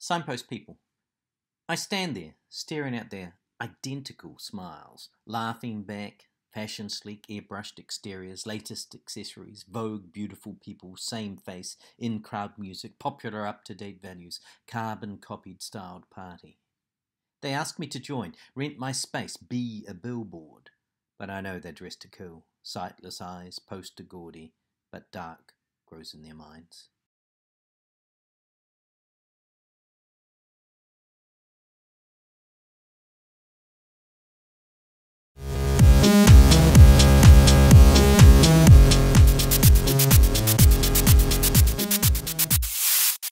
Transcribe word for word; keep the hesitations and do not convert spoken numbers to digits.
Signpost People. I stand there, staring at their identical smiles, laughing back, fashion sleek, airbrushed exteriors, latest accessories, vogue, beautiful people, same face, in-crowd music, popular up-to-date values, carbon-copied styled party. They ask me to join, rent my space, be a billboard. But I know they're dressed to kill, sightless eyes, poster gaudy, but dark grows in their minds.